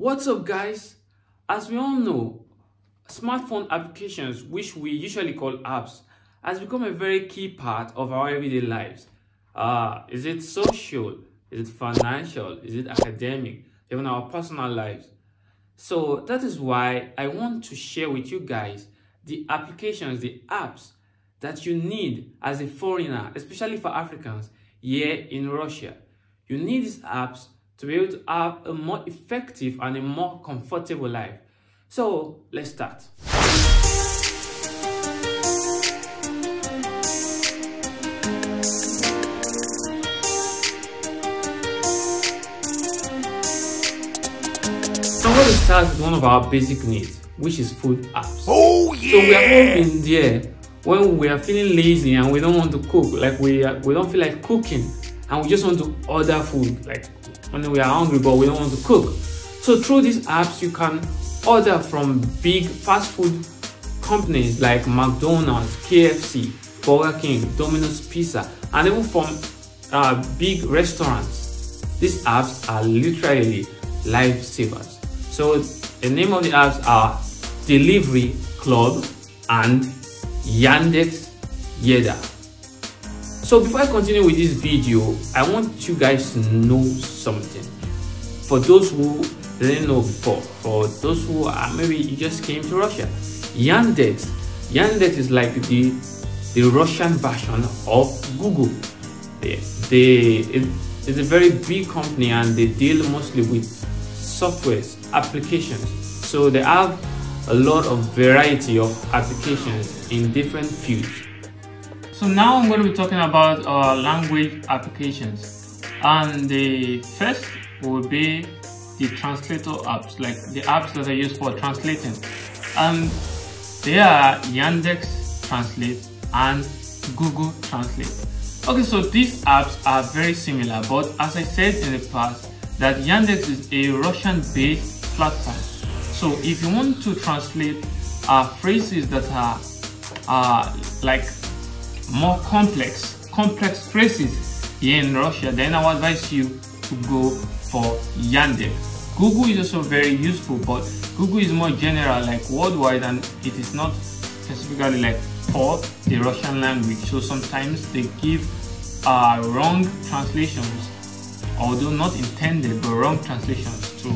What's up, guys? As we all know, smartphone applications, which we usually call apps, has become a very key part of our everyday lives. Is it social? Is it financial? Is it academic? Even our personal lives. So that is why I want to share with you guys the applications, the apps that you need as a foreigner, especially for Africans here in Russia. You need these apps to be able to have a more effective and a more comfortable life. So let's start. So I'm going to start with one of our basic needs, which is food apps. Oh yeah! So we have all been there when we are feeling lazy and we don't want to cook, like we don't feel like cooking, and we just want to order food, like when we are hungry but we don't want to cook. So through these apps, you can order from big fast food companies like McDonald's, KFC, Burger King, Domino's Pizza, and even from big restaurants. These apps are literally lifesavers. So the name of the apps are Delivery Club and Yandex Yeda. So before I continue with this video, I want you guys to know something. For those who didn't know before, for those who are maybe you just came to Russia, Yandex is like the Russian version of Google. It's a very big company and they deal mostly with softwares, applications. So they have a lot of variety of applications in different fields. So now I'm going to be talking about language applications, and the first will be the translator apps, like the apps that are used for translating, and they are Yandex Translate and Google Translate. Okay, so these apps are very similar, but as I said in the past, that Yandex is a Russian-based platform. So if you want to translate phrases that are like more complex phrases here in Russia, then I would advise you to go for Yandex. Google is also very useful, but Google is more general, like worldwide, and it is not specifically like for the Russian language. So sometimes they give wrong translations, although not intended, but wrong translations to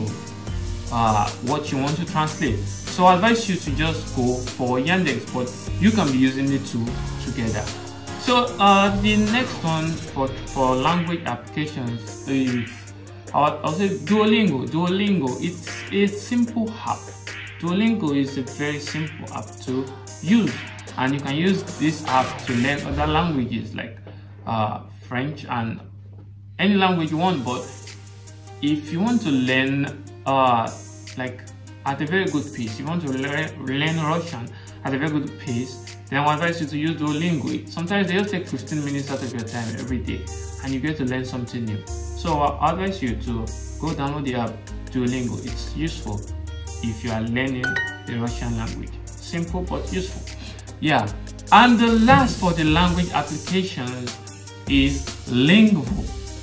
what you want to translate. So I advise you to just go for Yandex, but you can be using the two together. So the next one for language applications is I'll say Duolingo. Duolingo, it's a simple app. Duolingo is a very simple app to use, and you can use this app to learn other languages like French and any language you want. But if you want to learn like at a very good pace, you want to learn Russian at a very good pace, then I advise you to use Duolingo. Sometimes they'll take 15 minutes out of your time every day, and you get to learn something new. So I advise you to go download the app Duolingo. It's useful if you are learning the Russian language. Simple but useful. Yeah. And the last for the language applications is Lingvo.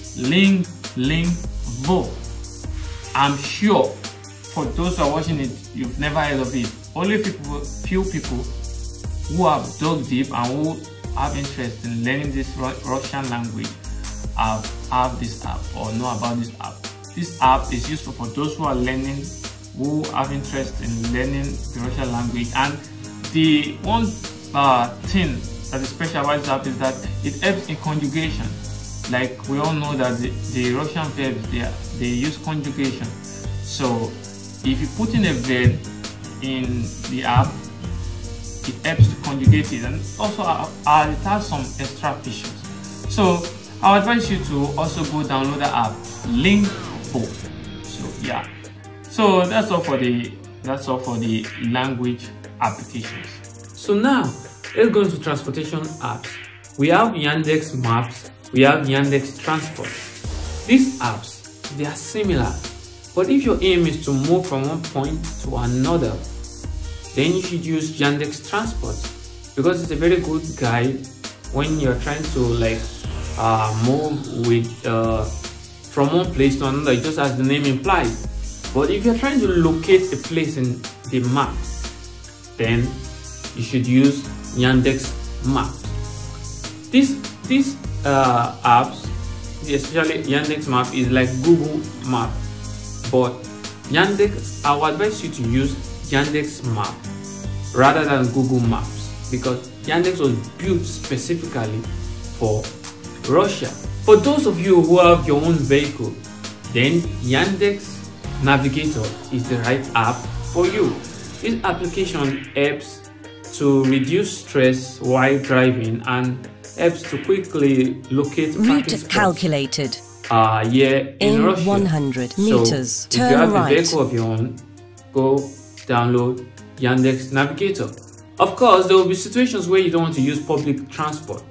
Lingvo. I'm sure for those who are watching it, you've never heard of it. Only few people who have dug deep and who have interest in learning this Russian language have this app or know about this app. This app is useful for those who are learning, who have interest in learning the Russian language. And the one thing that is special about this app is that it helps in conjugation. Like we all know that the Russian verbs, they use conjugation. So if you put in a verb in the app, it helps to conjugate it, and also it has some extra features. So I advise you to also go download the app Lingvo. So yeah, so that's all for the language applications. So now let's go into transportation apps. We have Yandex Maps, we have Yandex Transport. These apps, they are similar, but if your aim is to move from one point to another, then you should use Yandex Transport, because it's a very good guide when you're trying to like move with from one place to another, just as the name implies. But if you're trying to locate a place in the map, then you should use Yandex Maps. These apps, especially Yandex Map, is like Google Map, but Yandex, I would advise you to use Yandex Map rather than Google Maps, because Yandex was built specifically for Russia. For those of you who have your own vehicle, then Yandex Navigator is the right app for you. This application helps to reduce stress while driving and helps to quickly locate route calculated. Here in Russia. 100 meters. So turn if you have right. a vehicle of your own, go download Yandex Navigator. Of course, there will be situations where you don't want to use public transport,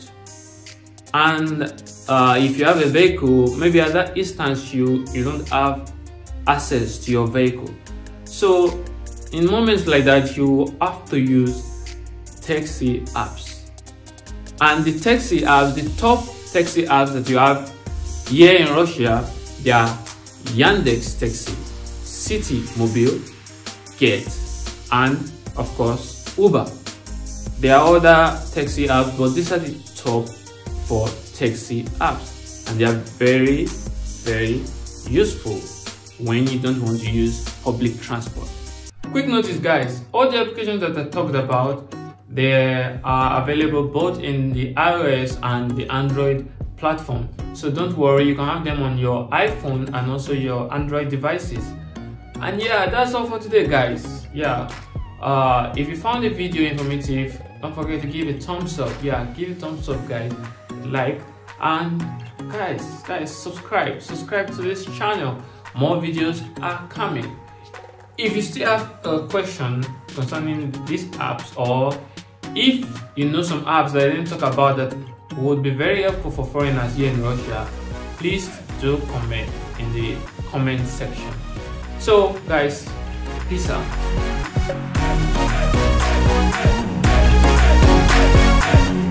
and if you have a vehicle, maybe at that instance you don't have access to your vehicle. So in moments like that, you have to use taxi apps. And the taxi apps, the top taxi apps that you have here in Russia, they are Yandex Taxi, City Mobile, Get, and of course Uber. There are other taxi apps, but these are the top 4 taxi apps, and they are very, very useful when you don't want to use public transport. Quick notice, guys, all the applications that I talked about, they are available both in the iOS and the Android platform. So don't worry, you can have them on your iPhone and also your Android devices. And yeah, that's all for today, guys. Yeah, if you found the video informative, don't forget to give it a thumbs up. Yeah, give it a thumbs up, guys. Like, and guys, subscribe to this channel. More videos are coming. If you still have a question concerning these apps, or if you know some apps that I didn't talk about that would be very helpful for foreigners here in Russia, please do comment in the comment section. So guys, peace out.